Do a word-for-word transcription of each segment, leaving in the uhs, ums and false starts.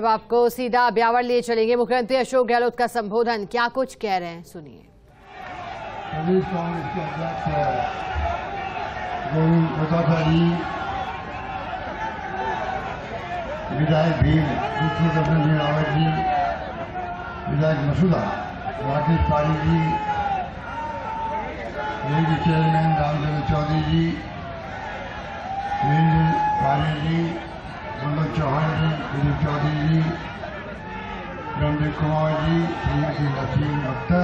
अब आपको सीधा ब्यावर लिए चलेंगे। मुख्यमंत्री अशोक गहलोत का संबोधन, क्या कुछ कह रहे हैं, सुनिए। प्रदेश कांग्रेस के अध्यक्ष गोविंद मुताफा जी, विधायक भीम दूसरी दफन रावत जी, विधायक मसूदा राकेश पारी जी, रेलवे चेयरमैन रामचंद्र चौधरी जी, वीरेंद्र पारे जी, मनोज चौहान जी, दिलीप चौधरी जी, रणदीप कुमार जी, श्रीमती नसीम अख्तर,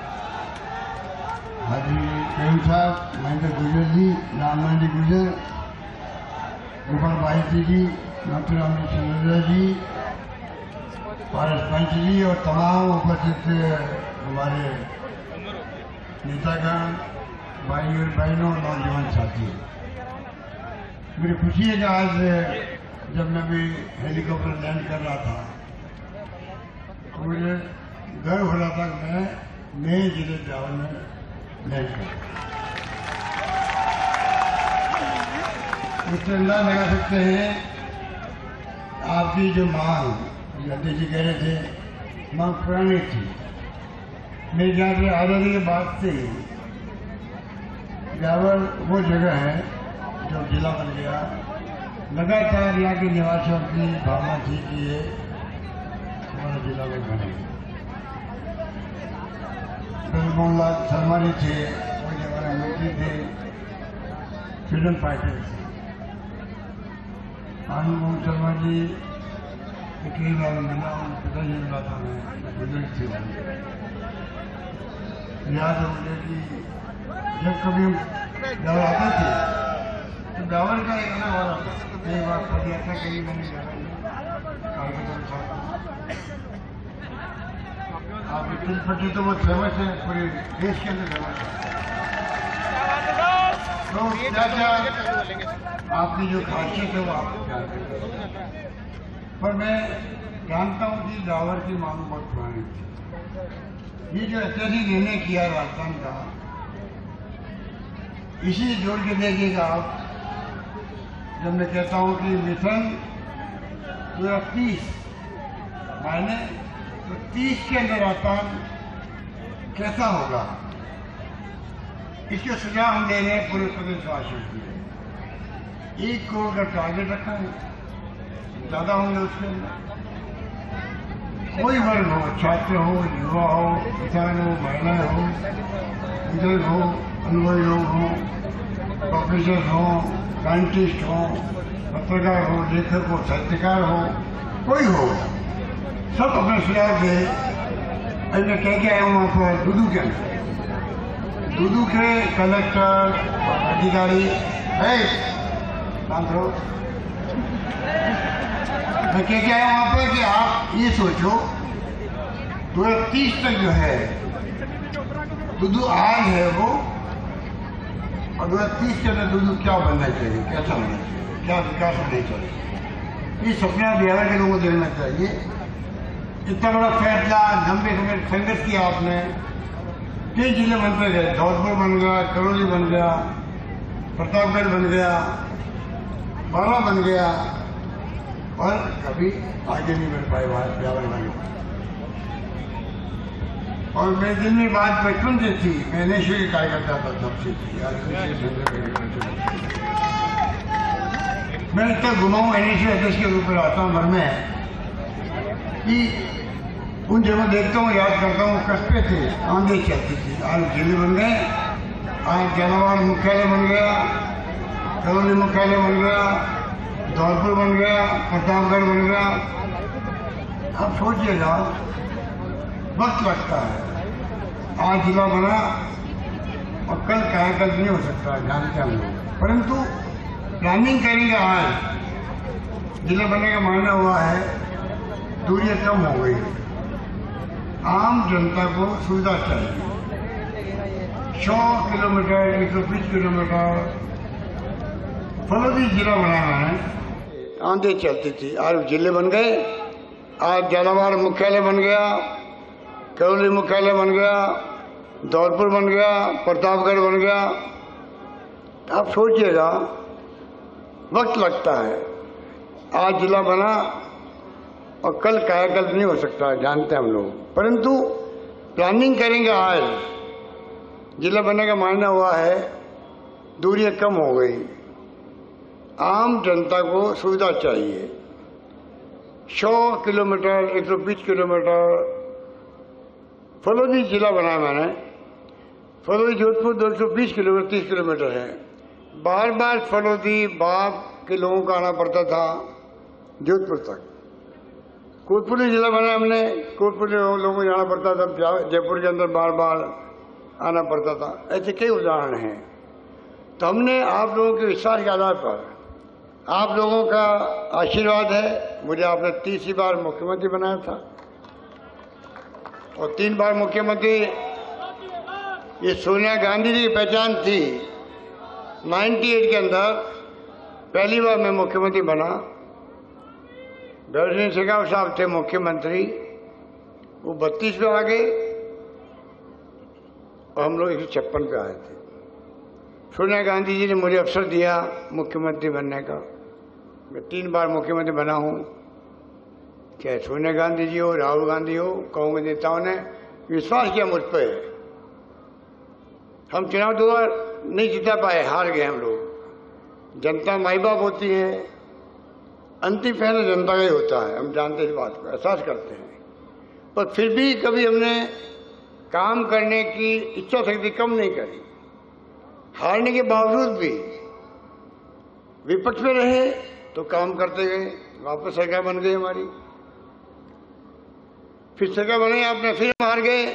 हाजी प्रेम साहब, महेंद्र गुजर जी, राममंडी गुजर, गोपाल बाहिती जी, नाथुराम जी चंद्रा जी, पारस पंच जी और तमाम उपस्थित हमारे नेतागण, भाई और बहनों, नौजवान साथी, मेरी खुशी है कि आज जब मैं भी हेलीकॉप्टर लैंड कर रहा था तो मुझे गर्व हो रहा था कि मैं नए जिले ब्यावर में लैंड कर, उससे अंदाजा लगा सकते हैं आपकी जो मांग, अध्यक्ष जी कह रहे थे, मांग पुरानी थी। मेरे ख्याल से आज़ादी के बाद से ब्यावर वो जगह है जो जिला बन गया। लगातार यहाँ के निवासियों की भावना थी कि ये हमारा जिला में बनेगा। ब्रजमोहन लाल शर्मा जी थे, वो हमारे मंत्री थे, फ्रीडम फाइटर थे। आनंद मोहन शर्मा जी कई बार मिला, पिताजी मिला था, मैं बुजुर्ग थे। याद है मुझे कि जब कभी हम ब्यावर आते थे तो ब्यावर का एक अलग वाला था। कई बार पद यात्रा करी मैंने कार्यकर्ता के साथ। आपकी तिलपट्टी तो बहुत फेमस है, पूरे देश के अंदर फेमस है। तो क्या क्या आपकी जो खासियत है वो आप जानते हैं, पर मैं जानता हूँ कि ब्यावर की मांग बहुत पुरानी थी। ये जो ऐतिहासिक निर्णय किया राजस्थान का, इसी जोड़ के देखिएगा आप, जब मैं कहता हूँ कि मिशन दो हजार तीस मायने तो तीस के अंदर राजस्थान कैसा होगा, इसके सुझाव हम दे रहे हैं पूरे प्रदेशवासियों के लिए। एक करोड़ का टारगेट रखा है, ज्यादा होंगे उसके अंदर। कोई वर्ग हो, छात्र हो, युवा हो, किसान हो, महिलाएं हो, बुजुर्ग हो, अनुभवी लोग हो, प्रोफेसर हो, साइंटिस्ट हो, पत्रकार हो, लेखक हो, साहित्यकार हो, कोई हो, सब अपने सुझाव दे। अभी मैं कह के आया हूँ वहाँ पर दूदू के अंदर, दूदू के कलेक्टर अधिकारी है, शांत रहो। मैं कह के आया वहाँ पर कि आप ये सोचो दो हजार तीस तक जो है दूदू आज है वो, और दो हजार तीस के अंदर दूदू क्या बनना चाहिए, कैसा बनना चाहिए, क्या विकास होना चाहिए, ये सपना बिहार के लोगों को देखना चाहिए। इतना बड़ा फैसला, लंबे समय संघर्ष किया आपने, कई जिले बनते गए, धौलपुर बन गया, करौली बन गया, प्रतापगढ़ बन गया, बाला बन गया, और कभी आगे नहीं बढ़ पाए ब्यावर बन गया। और मेरे दिल में बात बचपन से थी, मैं नेशनल की कार्यकर्ता था तब से थी, मैं इतना घुमाऊँ एनएसयू अध्यक्ष के रूप में रहता हूँ घर में कि उन जगह देखता हूँ, याद करता हूँ, कस्बे थे, आंधी चलती थी, आज जिले बन गए, आज जानवर मुख्यालय बन गया, करौली मुख्यालय बन गया, धौलपुर बन गया, प्रतापगढ़ बन गया। अब सोचिएगा, वक्त लगता है। आज जिला बना और कल कायाकल्प नहीं हो सकता, जानते हम लोग, परंतु प्लानिंग करेंगे। आज जिला बनने का मायना हुआ है दूरियां कम हो गई, आम जनता को सुविधा चाहिए। सौ किलोमीटर, एक सौ बीस किलोमीटर फलोदी जिला बनाना है, आंधी चलती थी, आज जिले बन गए, आज झालावाड़ मुख्यालय बन गया, करौली मुख्यालय बन गया, धौलपुर बन गया, प्रतापगढ़ बन गया। आप सोचिएगा, वक्त लगता है। आज जिला बना और कल कायाकल्प नहीं हो सकता, जानते हैं हम लोग, परंतु प्लानिंग करेंगे। आज जिला बनने का मायना हुआ है दूरियां कम हो गई, आम जनता को सुविधा चाहिए। सौ किलोमीटर एक सौ बीस किलोमीटर फलोदी जिला बनाया मैंने, फलोदी जोधपुर दो सौ बीस किलोमीटर तीस किलोमीटर है। बार बार फलोदी बाप के लोगों का आना पड़ता था जोधपुर तक। कोटपुरी जिला बनाया हमने, कोटपुरी लोगों को जाना पड़ता था, जयपुर के अंदर बार बार आना पड़ता था। ऐसे कई उदाहरण हैं। तो हमने आप लोगों के विश्वास के आधार पर, आप लोगों का आशीर्वाद है, मुझे आपने तीसरी बार मुख्यमंत्री बनाया था और तीन बार मुख्यमंत्री। ये सोनिया गांधी जी की पहचान थी। अट्ठानवे के अंदर पहली बार मैं मुख्यमंत्री बना, भैरव सिंह शेखावत साहब थे मुख्यमंत्री, वो बत्तीस पे आ गए और हम लोग एक सौ छप्पन पे आए थे। सोनिया गांधी जी ने मुझे अवसर दिया मुख्यमंत्री बनने का। मैं तीन बार मुख्यमंत्री बना हूँ। चाहे सोनिया गांधी जी हो, राहुल गांधी हो, कांग्रेस नेताओं ने विश्वास किया मुझ पर। हम चुनाव दो बार नहीं जीता पाए, हार गए हम लोग। जनता माई बाप होती है, अंतिम फैसला जनता का ही होता है, हम जानते हैं इस बात को, एहसास करते हैं। पर फिर भी कभी हमने काम करने की इच्छा शक्ति कम नहीं करी। हारने के बावजूद भी विपक्ष में रहे तो काम करते गए। वापस सरकार बन गई हमारी, फिर सरकार बनी आपने, फिर हार गए।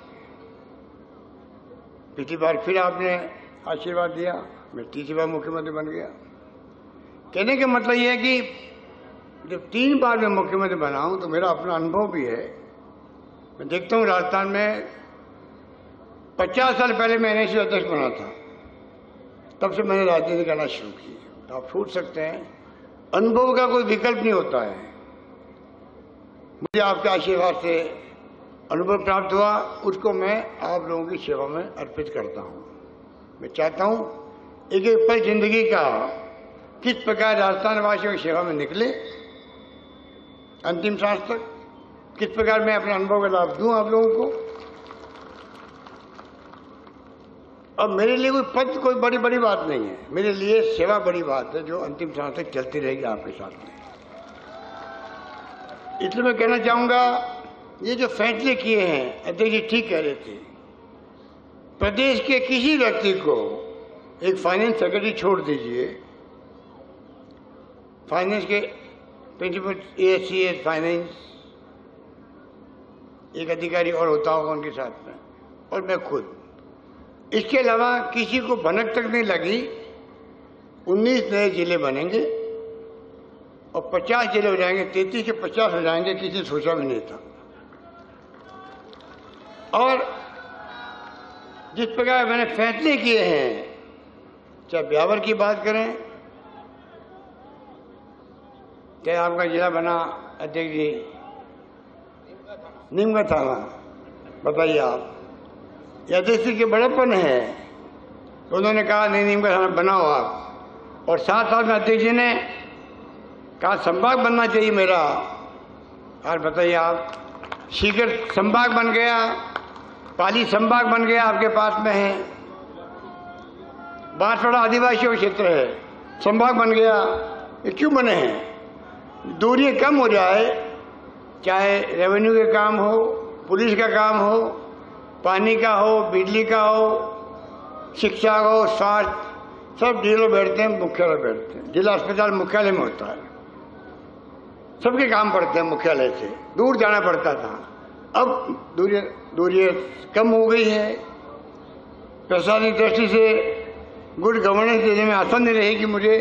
पिछली बार फिर आपने आशीर्वाद दिया, मैं तीसरी बार मुख्यमंत्री बन गया। कहने का मतलब यह है कि जब तीन बार मैं मुख्यमंत्री बना हूं तो मेरा अपना अनुभव भी है। मैं देखता हूं राजस्थान में पचास साल पहले मैं एनएसयू अध्यक्ष बना था, तब से मैंने राजनीति करना शुरू की। तो आप सोच सकते हैं अनुभव का कोई विकल्प नहीं होता है। मुझे आपके आशीर्वाद से अनुभव प्राप्त हुआ, उसको मैं आप लोगों की सेवा में अर्पित करता हूं। मैं चाहता हूं एक एक पल जिंदगी का किस प्रकार राजस्थान वासियों की सेवा में निकले, अंतिम सांस तक किस प्रकार मैं अपने अनुभव का लाभ दूं आप लोगों को। अब मेरे लिए कोई पद कोई बड़ी बड़ी बात नहीं है, मेरे लिए सेवा बड़ी बात है, जो अंतिम सांस तक चलती रहेगी आपके साथ में। इसलिए मैं कहना चाहूंगा, ये जो फैसले किए हैं अध्यक्ष जी ठीक कह रहे थे। प्रदेश के किसी व्यक्ति को एक फाइनेंस सेक्रेटरी छोड़ दीजिए, फाइनेंस के प्रिंसिपल एएससीएस फाइनेंस एक अधिकारी और होता होगा उनके साथ में, और मैं खुद। इसके अलावा किसी को भनक तक नहीं लगी। उन्नीस नए जिले बनेंगे और पचास जिले हो जाएंगे, तैंतीस के पचास हो जाएंगे, किसी ने सोचा भी नहीं था। और जिस प्रकार मैंने फैसले किए हैं, चाहे ब्यावर की बात करें, चाहे आपका जिला बना अध्यक्ष जी नीम का थाना, बताइए आप, अध्यक्ष जी के बड़ेपन है तो उन्होंने कहा नहीं नीम का थाना बनाओ आप। और साथ साथ में अध्यक्ष जी ने कहा संभाग बनना चाहिए मेरा, और बताइए आप, सीकर संभाग बन गया, पाली संभाग बन गया, आपके पास में है। बांसवाड़ा आदिवासियों का क्षेत्र है, संभाग बन गया। ये क्यों बने हैं? दूरियां कम हो जाए, चाहे रेवेन्यू के काम हो, पुलिस का काम हो, पानी का हो, बिजली का हो, शिक्षा का हो, स्वास्थ्य, सब जिलों बैठते हैं, मुख्यालय बैठते हैं। जिला अस्पताल मुख्यालय में होता है, सबके काम पड़ते हैं मुख्यालय से, दूर जाना पड़ता था। अब दूरी दूरियां कम हो गई है। प्रशासनिक दृष्टि से गुड गवर्नेंस देने में आसानी रहेगी मुझे।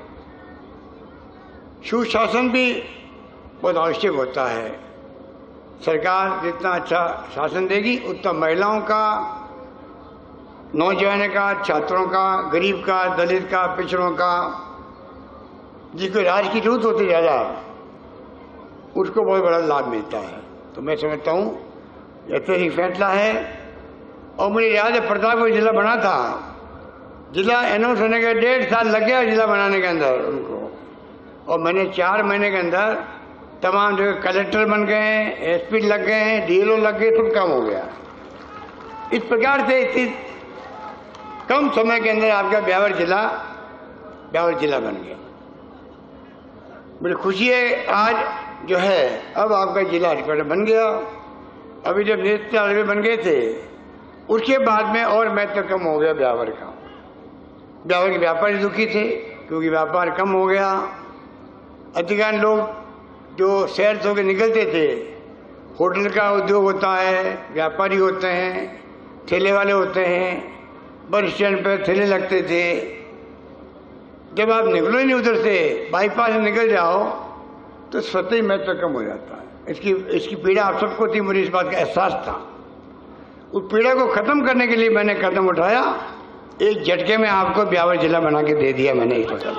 सुशासन भी बहुत आवश्यक होता है। सरकार जितना अच्छा शासन देगी, उतना महिलाओं का, नौजवानों का, छात्रों का, गरीब का, दलित का, पिछड़ों का, जिसको राज की जरूरत होती ज़्यादा, उसको बहुत बड़ा लाभ मिलता है। तो मैं समझता हूँ ऐतिहासिक फैसला है। और मुझे याद है प्रतापगढ़ जिला बना था, जिला अनाउंस होने के डेढ़ साल लग गया जिला बनाने के अंदर उनको, और मैंने चार महीने के अंदर तमाम जगह कलेक्टर बन गए हैं, एसपी लग गए हैं, डीएलओ लग गए, सब काम हो गया। इस प्रकार से इस कम समय के अंदर आपका ब्यावर जिला ब्यावर जिला बन गया। बड़ी खुशी है आज जो है अब आपका जिला हेडक्वार्टर बन गया। अभी जब नेशनल बन गए थे उसके बाद में और महत्व कम हो गया ब्यावर का। ब्यावर के व्यापारी दुखी थे क्योंकि व्यापार कम हो गया। अधिकांश लोग जो शहर से होकर निकलते थे, होटल का उद्योग होता है, व्यापारी होते हैं, ठेले वाले होते हैं, बस स्टैंड पर ठेले लगते थे। जब आप निकलो ही नहीं उधर से, बाईपास से निकल जाओ तो स्वतः ही महत्व कम हो जाता है। इसकी इसकी पीड़ा आप सबको थी, मुझे इस बात का एहसास था। उस पीड़ा को खत्म करने के लिए मैंने कदम उठाया। एक झटके में आपको ब्यावर जिला बना के दे दिया मैंने इस वक्त।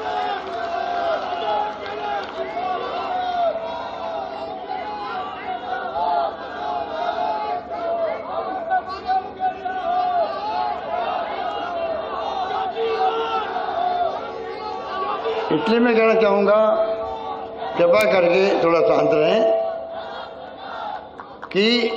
इसलिए मैं कहना चाहूंगा, कृपा करके थोड़ा शांत रहें कि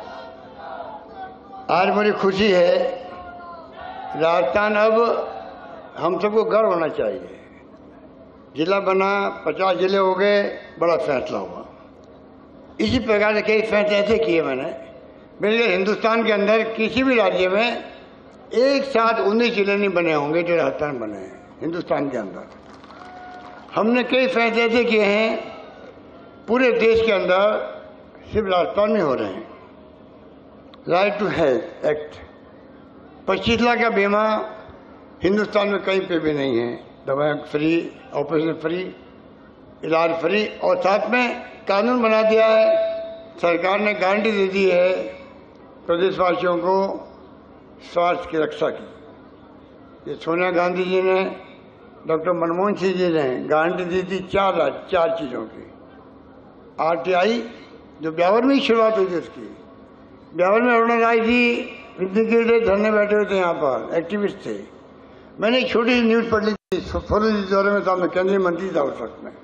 आज मुझे खुशी है। राजस्थान अब हम सबको गर्व होना चाहिए। जिला बना, पचास जिले हो गए, बड़ा फैसला हुआ। इसी प्रकार से कई फैसले ऐसे किए मैंने। मेरे हिंदुस्तान के अंदर किसी भी राज्य में एक साथ उन्नीस जिले नहीं बने होंगे जो राजस्थान बने हैं। हिंदुस्तान के अंदर हमने कई फैसले ऐसे किए हैं पूरे देश के अंदर, सिर्फ राजस्थान में हो रहे हैं। राइट टू हेल्थ एक्ट, पच्चीस लाख का बीमा हिंदुस्तान में कहीं पे भी नहीं है। दवाएं फ्री, ऑपरेशन फ्री, इलाज फ्री, और साथ में कानून बना दिया है। सरकार ने गारंटी दे दी है प्रदेशवासियों को स्वास्थ्य की रक्षा की। ये सोनिया गांधी जी ने, डॉक्टर मनमोहन सिंह जी ने गारंटी दी थी चार चार चीज़ों की। आरटीआई जो ब्यावर में ही शुरुआत हुई थी उसकी। ब्यावर में अरुणा राय जी विद्युत धरने बैठे हुए थे, यहाँ पर एक्टिविस्ट थे। मैंने एक छोटी सी न्यूज पढ़ ली थी, फौरन दौरे में था, मैं केंद्रीय मंत्री था उस वक्त में,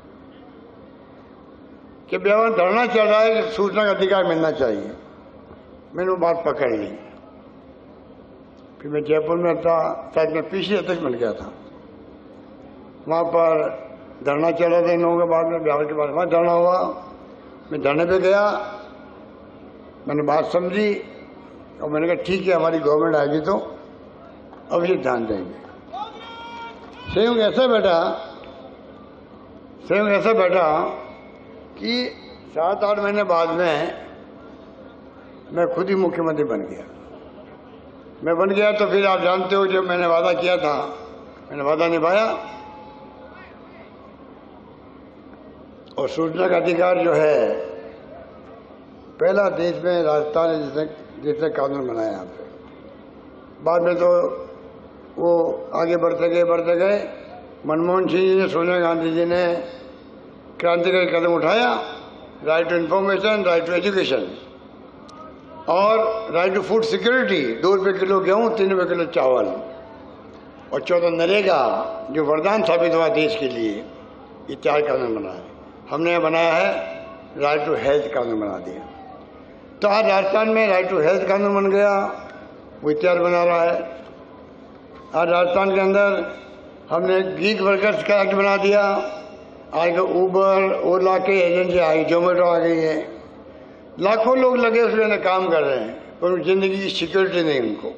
कि ब्यावर धरना चल रहा है कि सूचना का अधिकार मिलना चाहिए। मैंने वो बात पकड़ ली। फिर मैं जयपुर में था, शायद मैं पिछले अध्यक्ष बन गया था, वहाँ पर धरना चल रहा था इन लोगों के बाद में, ब्यावर के बाद वहाँ धरना हुआ। मैं धरने पे गया, मैंने बात समझी और मैंने कहा ठीक है, हमारी गवर्नमेंट आएगी तो अब ये ध्यान देंगे। संयोग ऐसा बैठा संयोग ऐसा बैठा कि सात आठ महीने बाद में मैं खुद ही मुख्यमंत्री बन गया। मैं बन गया तो फिर आप जानते हो जो मैंने वादा किया था, मैंने वादा निभाया। और सूचना का अधिकार जो है, पहला देश में राजस्थान है जिसने जिसने कानून बनाया यहाँ पे। बाद में तो वो आगे बढ़ते गए बढ़ते गए मनमोहन सिंह जी ने, सोनिया गांधी जी ने क्रांतिकारी कदम उठाया। Right to information, right to education और राइट टू फूड सिक्योरिटी। दो रुपये किलो गेहूँ, तीन रुपये किलो चावल, और चौदह नरेगा जो वरदान साबित हुआ देश के लिए। ये चार कानून बनाए हमने। बनाया है राइट टू हेल्थ कानून बना दिया। तो आज राजस्थान में राइट टू हेल्थ कानून बन गया, वो इतिहास बना रहा है। आज राजस्थान के अंदर हमने गीग वर्कर्स का एक्ट बना दिया। आज ऊबर, ओला के एजेंसी आई, जोमेटो आ गई है। लाखों लोग लगे उसके अंदर काम कर रहे हैं, पर जिंदगी की सिक्योरिटी नहीं उनको।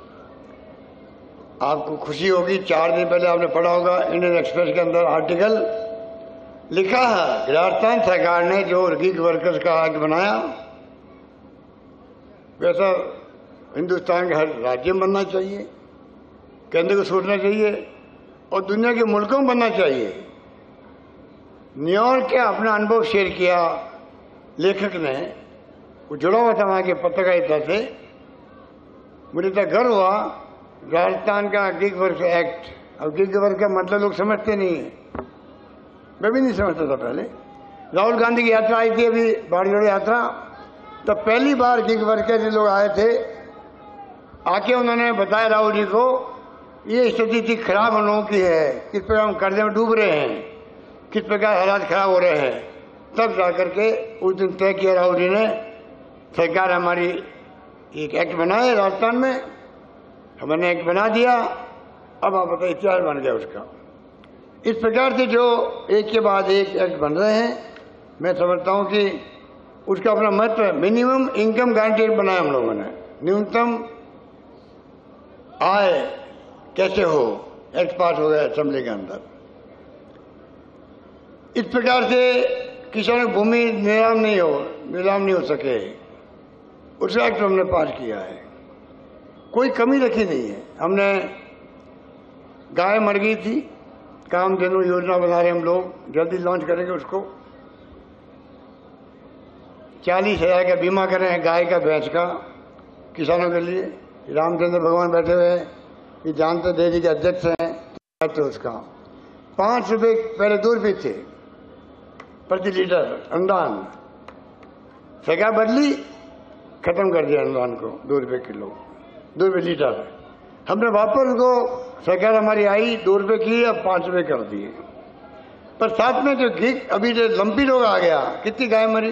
आपको खुशी होगी, चार दिन पहले आपने पढ़ा होगा इंडियन एक्सप्रेस के अंदर आर्टिकल लिखा है, राजस्थान सरकार ने जो गीग वर्कर्स का एक्ट बनाया, वैसा हिंदुस्तान के हर राज्य में बनना चाहिए, केंद्र को सोचना चाहिए और दुनिया के मुल्कों में बनना चाहिए। न्यूयॉर्क के अपना अनुभव शेयर किया लेखक ने, वो जुड़ा हुआ था वहाँ के पत्रकारिता से। मुझे तो गर्व हुआ, राजस्थान का गीग वर्क एक्ट। अब गीग वर्क का मतलब लोग समझते नहीं है, मैं भी नहीं समझता था पहले। राहुल गांधी की यात्रा आई थी अभी, बाढ़ जोड़ो यात्रा, तो पहली बार गीग वर्कर के लोग आए थे। आके उन्होंने बताया राहुल जी को, ये स्थिति खराब हम लोगों की है, किस प्रकार हम कर्जे में डूब रहे हैं, किस प्रकार हालात खराब हो रहे हैं, तब जा करके उस दिन तय किया राहुल जी ने, सरकार हमारी एक एक्ट बनाए राजस्थान में, हमने एक्ट बना दिया। अब आप बताइए इतिहास बन गया उसका। इस प्रकार से जो एक के बाद एक एक्ट बन रहे हैं, मैं समझता हूं कि उसका अपना महत्व है। मिनिमम इनकम गारंटी बनाया हम लोगों ने, न्यूनतम आय कैसे हो, एक्ट पास हो गया असेंबली के अंदर। इस प्रकार से किसानों की भूमि नीलाम नहीं हो नीलाम नहीं हो सके, उसका एक्ट हमने पास किया है। कोई कमी रखी नहीं है। हमने गाय मर गई थी, कामधेनु योजना बना रहे हम लोग, जल्दी लॉन्च करेंगे उसको। चालीस हजार का बीमा करें गाय का, भैंस का, किसानों के लिए। रामचंद्र भगवान बैठे हुए हैं, ये जानते डेयरी के अध्यक्ष हैं, तो उसका पांच रुपए पहले दो रुपये थे प्रति लीटर अनुदान, सरकार बदली, खत्म कर दिया अनुदान को, दो रुपये किलो, दो रुपये लीटर। हमने वापस उसको, सरकार हमारी आई, दो रुपये की, अब पांच रुपये कर दिए। पर साथ में जो घी अभी जो लंपी रोग आ गया, कितनी गाय मरी,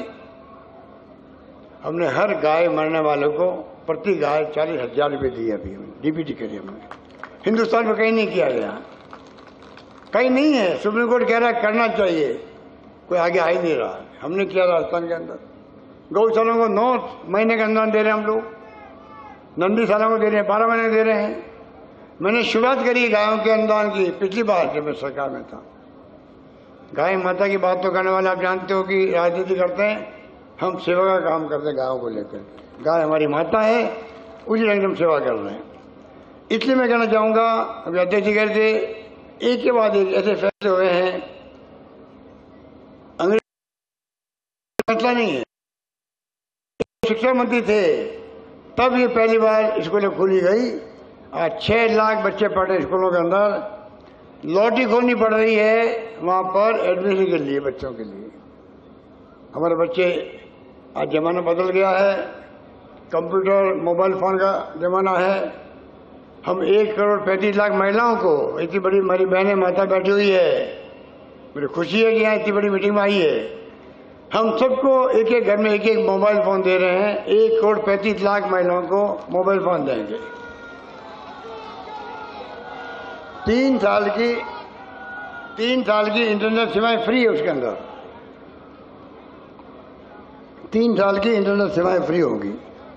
हमने हर गाय मरने वालों को प्रति गाय चालीस हजार रुपये दिए। अभी डीबीटी करी हमने, हिंदुस्तान में कहीं नहीं किया गया, कहीं नहीं है। सुप्रीम कोर्ट कह रहा है करना चाहिए, कोई आगे आ ही नहीं रहा। हमने किया राजस्थान के अंदर। गौशालाओं को नौ महीने का अनुदान दे रहे हैं हम लोग, नंदी सालों को दे रहे हैं, बारह महीने दे रहे हैं। मैंने शुरुआत करी गायों के अनुदान की पिछली बार जब मैं सरकार में था। गाय माता की बात तो करने वाले आप जानते हो कि राजनीति करते हैं, हम सेवा का काम करते हैं गायों को लेकर। गाय हमारी माता है, उसी रंग हम सेवा कर रहे हैं। इसलिए मैं कहना चाहूंगा, अभी अध्यक्ष जी कह रहे थे, एक के बाद एक ऐसे फैसले हुए हैं, अंग्रेज फैसला नहीं है। शिक्षा मंत्री थे तब ये पहली बार स्कूलें खोली गई। आज छह लाख बच्चे पढ़ रहे स्कूलों के अंदर, लॉटरी खोलनी पड़ रही है वहां पर एडमिशन के लिए, बच्चों के लिए। हमारे बच्चे, आज जमाना बदल गया है, कंप्यूटर मोबाइल फोन का जमाना है। हम एक करोड़ पैंतीस लाख महिलाओं को, इतनी बड़ी हमारी बहनें माता बैठी हुई है, मेरी खुशी है कि यहाँ इतनी बड़ी मीटिंग में आई है। हम सबको एक एक घर में एक एक मोबाइल फोन दे रहे हैं। एक करोड़ पैंतीस लाख महिलाओं को मोबाइल फोन देंगे। तीन साल की तीन साल की इंटरनेट सेवाएं फ्री है उसके अंदर, तीन साल की इंटरनेट सेवाएं फ्री होगी।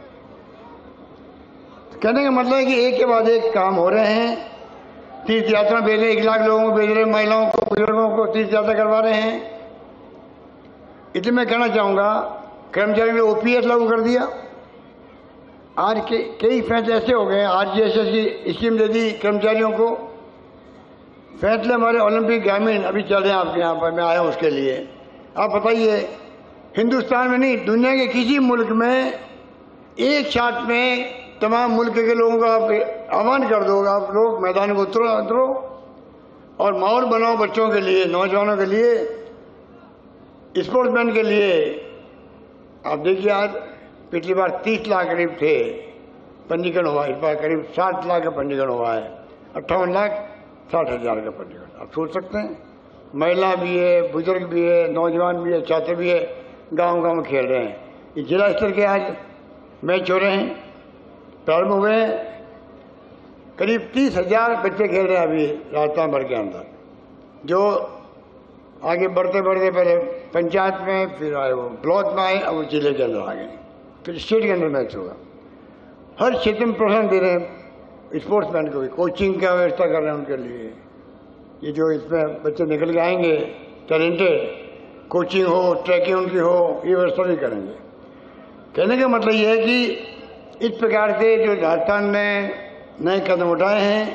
कहने का मतलब है कि एक के बाद एक काम हो रहे हैं। तीर्थ यात्रा भेज रहे, एक लाख लोगों को भेज रहे, महिलाओं को, बुजुर्गों को तीर्थ यात्रा करवा रहे हैं। इसलिए मैं कहना चाहूंगा, कर्मचारियों ने ओपीएस लागू कर दिया। आज के कई फैसले ऐसे हो गए, आरजीएसएस की स्कीम दे दी कर्मचारियों को। फैसले हमारे ओलंपिक ग्रामीण अभी चल रहे हैं आपके यहाँ पर, मैं आया हूँ उसके लिए। आप बताइए, हिंदुस्तान में नहीं, दुनिया के किसी मुल्क में एक साथ में तमाम मुल्क के लोगों का आप आह्वान कर दो, आप लोग मैदान को उतरो उतरो और माहौल बनाओ बच्चों के लिए, नौजवानों के लिए, स्पोर्ट्समैन के लिए। आप देखिए, आज पिछली बार तीस लाख करीब थे पंजीकरण हुआ, इस बार करीब साठ लाख का पंजीकरण हुआ है, अट्ठावन लाख साठ हजार का पंजीकरण। आप सोच सकते हैं, महिला भी है, बुजुर्ग भी है, नौजवान भी है, छात्र भी है, गांव गांव खेल रहे हैं। ये जिला स्तर के आज मैच हो रहे हैं, प्रारंभ हुए हैं। करीब तीस हजार बच्चे खेल रहे हैं अभी राजस्थान भर के अंदर, जो आगे बढ़ते बढ़ते पहले पंचायत में, फिर आए वो ब्लॉक में आए, अब वो जिले के अंदर आ गए, फिर स्टेट के अंदर मैच होगा। हर क्षेत्र में प्रोत्साहन दे रहे हैं स्पोर्ट्समैन को भी, कोचिंग का व्यवस्था कर रहे हैं उनके लिए। ये जो इसमें बच्चे निकल के आएंगे टैलेंटेड, कोचिंग हो, ट्रैकिंग उनकी हो, ये व्यवस्था भी करेंगे। कहने का मतलब ये है कि इस प्रकार से जो राजस्थान ने नए कदम उठाए हैं,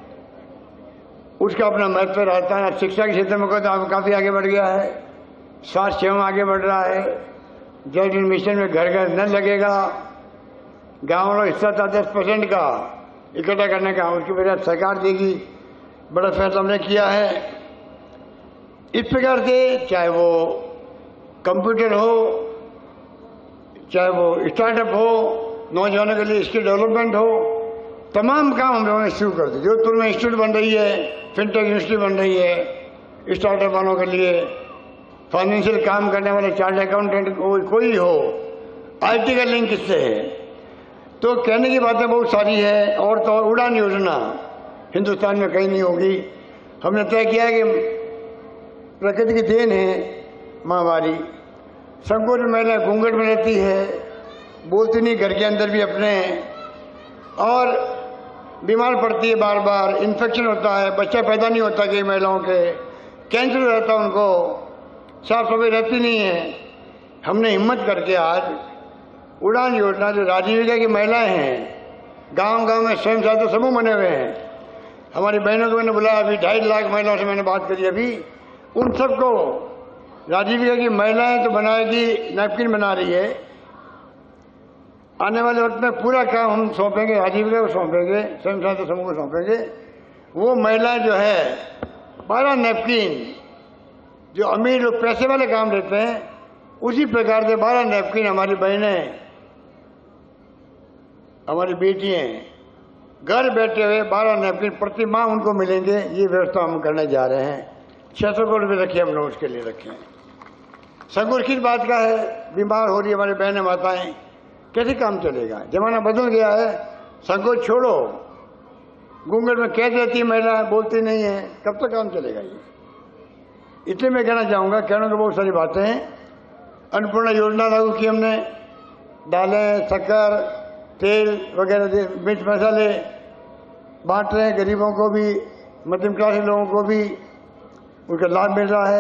उसका अपना महत्व। राजस्थान आज शिक्षा के क्षेत्र में काफी आगे बढ़ गया है, स्वास्थ्य सेवा में आगे बढ़ रहा है, जल जीवन मिशन में घर घर नल लगेगा, गाँव में हिस्सा था दस परसेंट का इकट्ठा करने का, उसकी वजह सरकार देगी, बड़ा फैसला हमने किया है। इस प्रकार से चाहे वो कंप्यूटर हो, चाहे वो स्टार्टअप हो, नौजवानों के लिए स्किल डेवलपमेंट हो, तमाम काम हम लोगों ने शुरू कर दिए। जोधपुर में इंस्टीट्यूट बन रही है, फिनटेक यूनिवर्सिटी बन रही है स्टार्टअप वालों के लिए, फाइनेंशियल काम करने वाले चार्टर्ड अकाउंटेंट को, कोई हो, आईटी का लिंक किससे है? तो कहने की बातें बहुत सारी है। और तो और उड़ान योजना हिंदुस्तान में कहीं नहीं होगी। हमने तय किया है कि प्रकृति की देन है महामारी। संकोच में महिला घूंघट में रहती है, बोलती नहीं घर के अंदर भी अपने, और बीमार पड़ती है, बार बार इन्फेक्शन होता है, बच्चा पैदा नहीं होता कई महिलाओं के, कैंसर रहता है उनको, साफ सफाई रहती नहीं है। हमने हिम्मत करके आज उड़ान योजना, जो राजीविका की महिलाएं हैं, गांव गांव में स्वयं सहायता समूह बने हुए हैं, हमारी बहनों को मैंने बुलाया, अभी ढाई लाख महिलाओं से मैंने बात करी अभी, उन सबको राजीविका की महिलाएं तो बनाएगी, नैपकिन बना रही है। आने वाले वक्त में पूरा काम हम सौंपेंगे, राजीविका को सौंपेंगे, स्वयं सहायता समूह को सौंपेंगे। वो महिलाएं जो है बारह नैपकिन, जो अमीर लोग पैसे वाले काम लेते हैं, उसी प्रकार से बारह नैपकिन हमारी बहनें, हमारी बेटियां घर बैठे हुए बारह नैपकिन प्रति माह उनको मिलेंगे। ये व्यवस्था हम करने जा रहे हैं। छह सौ करोड़ रुपये रखे हमने उसके लिए रखे हैं। संकोच किस बात का है? बीमार हो रही है हमारी बहनें माताएं, कैसे काम चलेगा? जमाना बदल गया है। संकोच छोड़ो, घूंघट में कैद रहती है महिला, बोलती नहीं है, कब तक काम चलेगा ये? इसलिए मैं कहना चाहूँगा, कहने को बहुत सारी बातें हैं। अन्नपूर्णा योजना लागू की हमने, दालें, शक्कर, तेल वगैरह, मिर्च मसाले बांट रहे हैं गरीबों को भी, मध्यम क्लास के लोगों को भी उनका लाभ मिल रहा है।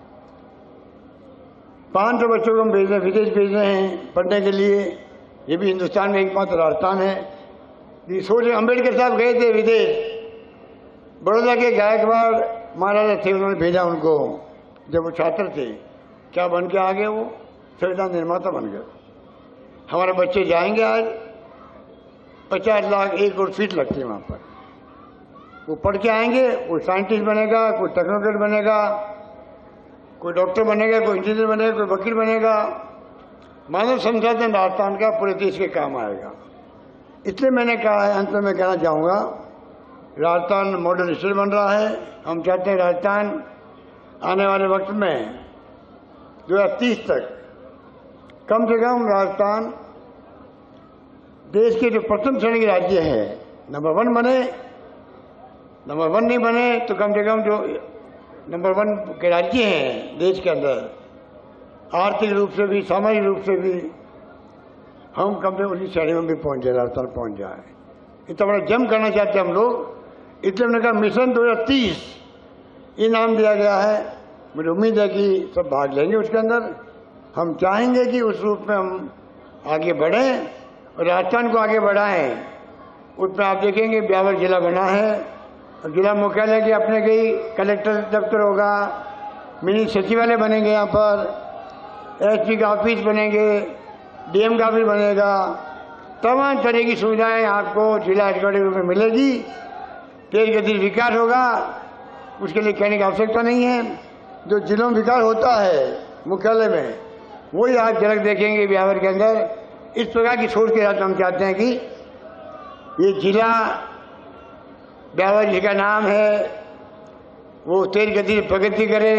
पाँच सौ बच्चों को हम भेज रहे हैं, विदेश भेज रहे हैं पढ़ने के लिए। ये भी हिंदुस्तान में एकमात्र राजस्थान है। ये सोच, अम्बेडकर साहब गए थे विदेश, बड़ौदा के गायकवाड़ महाराजा थे, उन्होंने भेजा उनको जब वो छात्र थे। क्या बन के आ गए? वो संविधान निर्माता बन गए। हमारे बच्चे जाएंगे आज, पचास लाख एक और सीट लगती है वहाँ पर, वो पढ़ के आएंगे, कोई साइंटिस्ट बनेगा, कोई टेक्नोक्रेट बनेगा, कोई डॉक्टर बनेगा, कोई इंजीनियर बनेगा, कोई वकील बनेगा। मानव संसाधन राजस्थान का पूरे देश के काम आएगा। इसलिए मैंने कहा है, अंत में मैं कहना चाहूँगा, राजस्थान मॉडल स्टेट बन रहा है। हम चाहते हैं राजस्थान आने वाले वक्त में दो हज़ार तीस तक कम से कम राजस्थान देश के जो प्रथम श्रेणी के राज्य है, नंबर वन बने। नंबर वन नहीं बने तो कम से कम जो नंबर वन के राज्य हैं देश के अंदर, आर्थिक रूप से भी, सामाजिक रूप से भी, हम कम से उसी श्रेणी में भी पहुंच जाए, राजस्थान पहुंच जाए। इतना बड़ा जम करना चाहते हैं हम लोग। इसलिए हमने कहा मिशन दो हज़ार तीस ये नाम दिया गया है। मुझे उम्मीद है कि सब भाग लेंगे उसके अंदर। हम चाहेंगे कि उस रूप में हम आगे बढ़ें और राजस्थान को आगे बढ़ाएं। उसमें आप देखेंगे ब्यावर जिला बना है, जिला मुख्यालय के अपने कई कलेक्टर दफ्तर होगा, मिनी सचिवालय बनेंगे, यहाँ पर एसपी का ऑफिस बनेंगे, डीएम का ऑफिस बनेगा। तमाम तरह की सुविधाएं आपको जिला हेडक्वार्टर में मिलेगी। तेज गति विकास होगा, उसके लिए कहने की आवश्यकता नहीं है। जो जिलों में विकास होता है मुख्यालय में, वही आप झलक देखेंगे ब्यावर के अंदर। इस प्रकार की सोच के साथ हम चाहते हैं कि ये जिला ब्यावर जी का नाम है, वो तेज गति से प्रगति करे।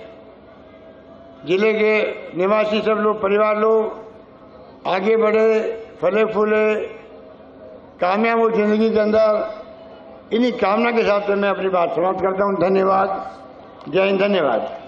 जिले के निवासी सब लोग, परिवार लोग आगे बढ़े, फले फूले, कामयाब हो जिंदगी के अंदर। इन्हीं कामना के साथ मैं अपनी बात समाप्त करता हूँ। धन्यवाद। जय हिंद। धन्यवाद।